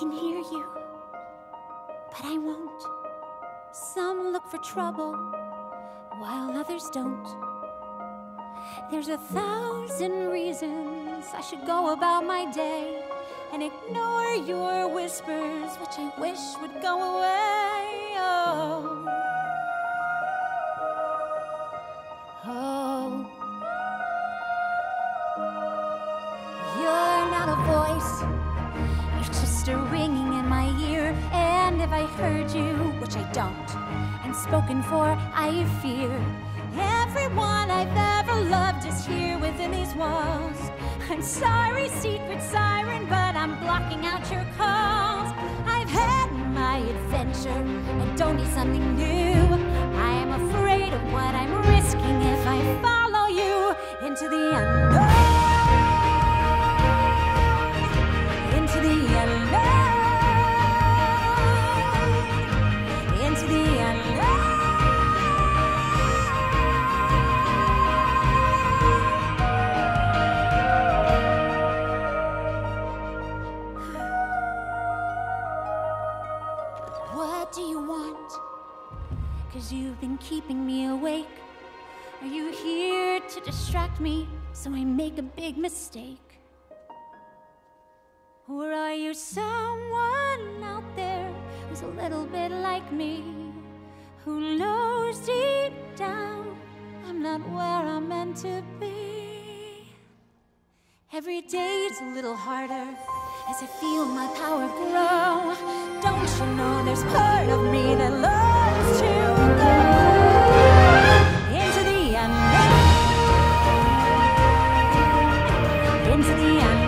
can hear you, but I won't. Some look for trouble, while others don't. There's 1,000 reasons I should go about my day and ignore your whispers, which I wish would go away. Oh, oh. You're not a voice, you're just a ringing in my ear. And if I heard you, which I don't, and spoken for, I fear. Everyone I've ever loved is here within these walls. I'm sorry, secret siren, but I'm blocking out your calls. I've had my adventure, I don't need something new. I am afraid of what I'm risking if I follow you into the unknown. Into the unknown. Into the unknown. What do you want? 'Cause you've been keeping me awake. Are you here to distract me so I make a big mistake? Or are you someone out there who's a little bit like me, who knows deep down I'm not where I'm meant to be? Every day's a little harder as I feel my power grow. Don't you know there's part of me that loves to go into the unknown, into the unknown.